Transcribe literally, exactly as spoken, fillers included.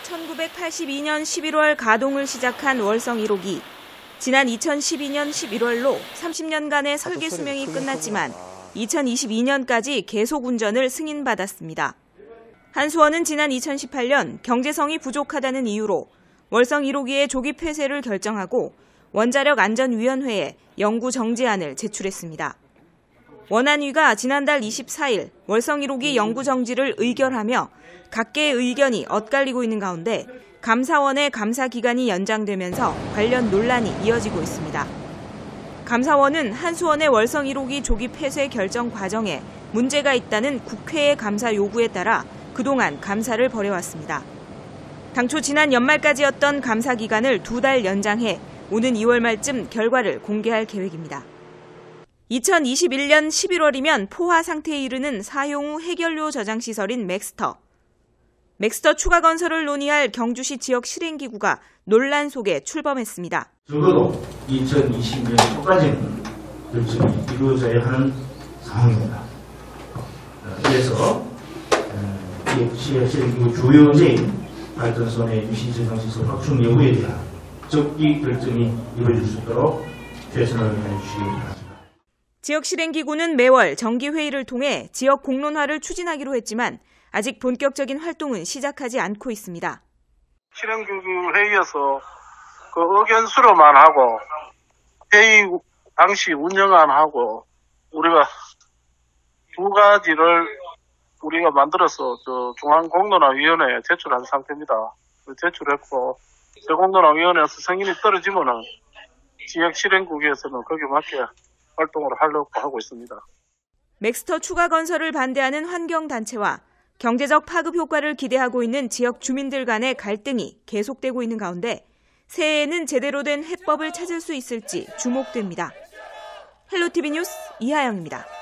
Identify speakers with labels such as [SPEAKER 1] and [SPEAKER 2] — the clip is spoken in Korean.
[SPEAKER 1] 천구백팔십이 년 십일월 가동을 시작한 월성 일 호기. 지난 이천십이 년 십일월로 삼십 년간의 설계 수명이 끝났지만 이천이십이 년까지 계속 운전을 승인받았습니다. 한수원은 지난 이천십팔 년 경제성이 부족하다는 이유로 월성 일 호기의 조기 폐쇄를 결정하고 원자력안전위원회에 연구 정지안을 제출했습니다. 원안위가 지난달 이십사 일 월성 일 호기 연구 정지를 의결하며 각계의 의견이 엇갈리고 있는 가운데 감사원의 감사 기간이 연장되면서 관련 논란이 이어지고 있습니다. 감사원은 한수원의 월성 일 호기 조기 폐쇄 결정 과정에 문제가 있다는 국회의 감사 요구에 따라 그동안 감사를 벌여왔습니다. 당초 지난 연말까지였던 감사 기간을 두 달 연장해 오는 이월 말쯤 결과를 공개할 계획입니다. 이천이십일 년 십일월이면 포화 상태에 이르는 사용 후 해결료 저장 시설인 맥스터. 맥스터 추가 건설을 논의할 경주시 지역 실행기구가 논란 속에 출범했습니다.
[SPEAKER 2] 적어도 이천이십 년 초까지는 결정이 이루어져야 하는 상황입니다. 그래서 지역 실행기구 주요제인 발전소 내 유시 저장시설 확충 여부에 대한 적기 결정이 이루어질 수 있도록 최선을 다해 주시기 바랍니다.
[SPEAKER 1] 지역 실행기구는 매월 정기회의를 통해 지역 공론화를 추진하기로 했지만 아직 본격적인 활동은 시작하지 않고 있습니다.
[SPEAKER 3] 실행기구 회의에서 그 의견 수렴만 하고 회의 당시 운영안 하고 우리가 두 가지를 우리가 만들어서 저 중앙공론화위원회에 제출한 상태입니다. 제출했고 공론화위원회에서 승인이 떨어지면은 지역 실행기구에서는 거기에 맞게 활동을 하려고 하고 있습니다.
[SPEAKER 1] 맥스터 추가 건설을 반대하는 환경단체와 경제적 파급 효과를 기대하고 있는 지역 주민들 간의 갈등이 계속되고 있는 가운데 새해에는 제대로 된 해법을 찾을 수 있을지 주목됩니다. 헬로티비 뉴스 이하영입니다.